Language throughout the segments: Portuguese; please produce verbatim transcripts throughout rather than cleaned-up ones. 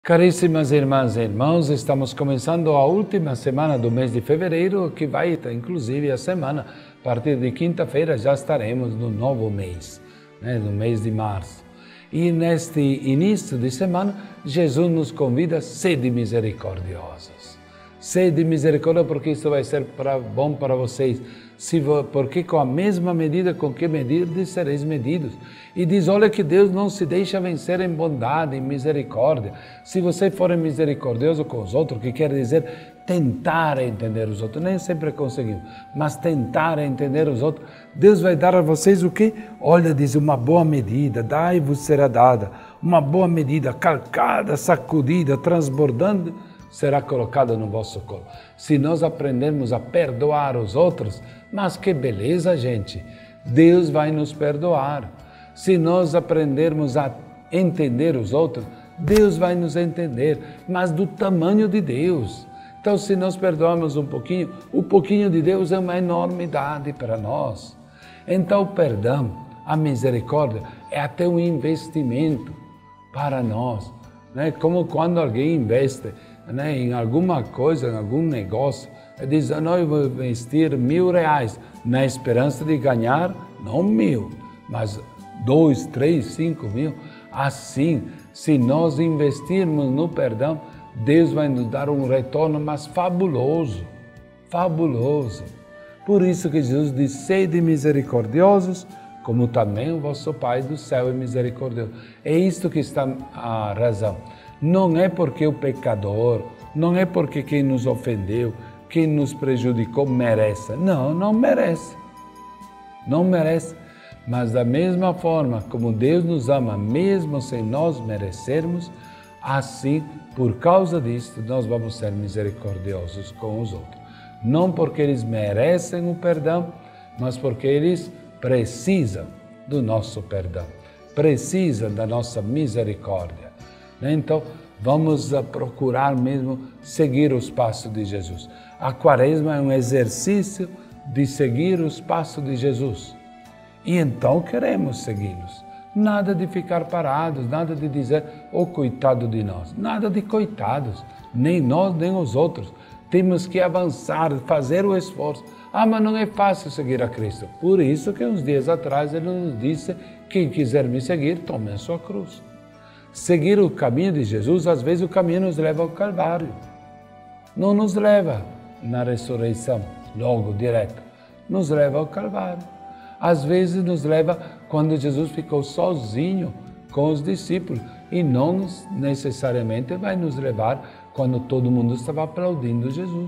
Caríssimas irmãs e irmãos, estamos começando a última semana do mês de fevereiro, que vai, inclusive, a semana, a partir de quinta-feira já estaremos no novo mês, né, no mês de março. E neste início de semana, Jesus nos convida a sede misericordiosos. Sede misericórdia, porque isso vai ser pra, bom para vocês, se, porque com a mesma medida com que medirdes, sereis medidos. E diz, olha que Deus não se deixa vencer em bondade, em misericórdia. Se você for misericordioso com os outros, que quer dizer tentar entender os outros, nem sempre conseguimos, mas tentar entender os outros, Deus vai dar a vocês o quê? Olha, diz, uma boa medida, dai-vos será dada, uma boa medida, calcada, sacudida, transbordando, será colocada no vosso colo. Se nós aprendermos a perdoar os outros, mas que beleza, gente, Deus vai nos perdoar. Se nós aprendermos a entender os outros, Deus vai nos entender, mas do tamanho de Deus. Então, se nós perdoamos um pouquinho, o pouquinho de Deus é uma enormidade para nós. Então, o perdão, a misericórdia, é até um investimento para nós. Né? Como quando alguém investe, né, em alguma coisa, em algum negócio, ele diz, não, eu vou investir mil reais, na esperança de ganhar, não mil, mas dois, três, cinco mil. Assim, se nós investirmos no perdão, Deus vai nos dar um retorno, mas fabuloso, fabuloso. Por isso que Jesus diz, sede misericordiosos, como também o vosso Pai do céu é misericordioso. É isto que está a razão. Não é porque o pecador, não é porque quem nos ofendeu, quem nos prejudicou merece. Não, não merece. Não merece. Mas da mesma forma como Deus nos ama, mesmo sem nós merecermos, assim, por causa disso, nós vamos ser misericordiosos com os outros. Não porque eles merecem o perdão, mas porque eles precisam do nosso perdão, precisam da nossa misericórdia. Então, vamos procurar mesmo seguir os passos de Jesus. A Quaresma é um exercício de seguir os passos de Jesus. E então queremos segui-los. Nada de ficar parados, nada de dizer, oh, coitado de nós. Nada de coitados, nem nós, nem os outros. Temos que avançar, fazer o esforço. Ah, mas não é fácil seguir a Cristo. Por isso que uns dias atrás ele nos disse, quem quiser me seguir, tome a sua cruz. Seguir o caminho de Jesus, às vezes o caminho nos leva ao Calvário. Não nos leva na ressurreição, logo, direto. Nos leva ao Calvário. Às vezes nos leva quando Jesus ficou sozinho com os discípulos. E não necessariamente vai nos levar quando todo mundo estava aplaudindo Jesus.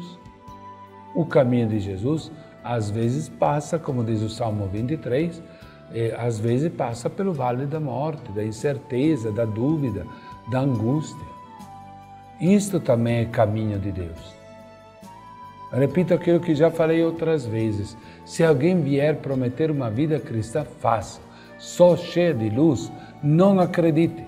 O caminho de Jesus, às vezes passa, como diz o Salmo vinte e três, às vezes passa pelo vale da morte, da incerteza, da dúvida, da angústia. Isto também é caminho de Deus. Repito aquilo que já falei outras vezes. Se alguém vier prometer uma vida cristã fácil, só cheia de luz, não acredite.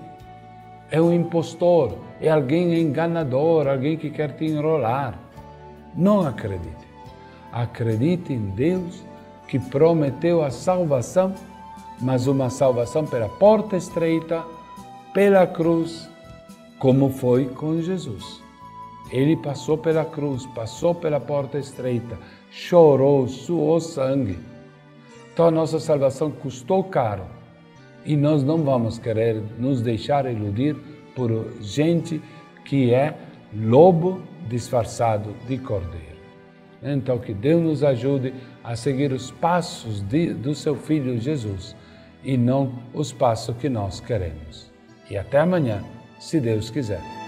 É um impostor, é alguém enganador, alguém que quer te enrolar. Não acredite. Acredite em Deus que prometeu a salvação, mas uma salvação pela porta estreita, pela cruz, como foi com Jesus. Ele passou pela cruz, passou pela porta estreita, chorou, suou sangue. Então a nossa salvação custou caro e nós não vamos querer nos deixar iludir por gente que é lobo disfarçado de cordeiro. Então que Deus nos ajude a seguir os passos de, do seu Filho Jesus e não os passos que nós queremos. E até amanhã, se Deus quiser.